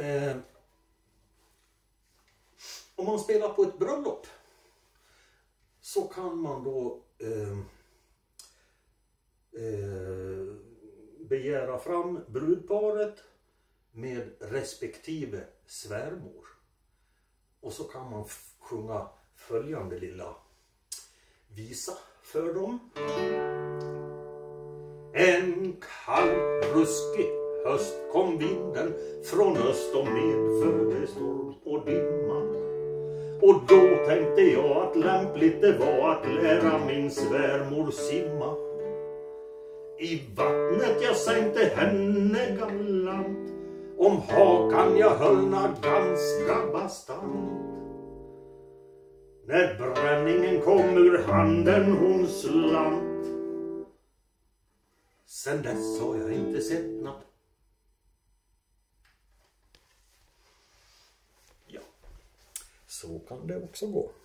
Om man spelar på ett bröllop så kan man då begära fram brudparet med respektive svärmor. Och så kan man sjunga följande lilla visa för dem. En kall, ruskig höst kom vinden från öst och medförde storm och dimma. Och då tänkte jag att lämpligt det var att lära min svärmor simma. I vattnet jag sänkte henne galant, om hakan jag höllna ganska bastant. När bränningen kom ur handen hon slant. Sen dess har jag inte sett något. Ja, så kan det också gå.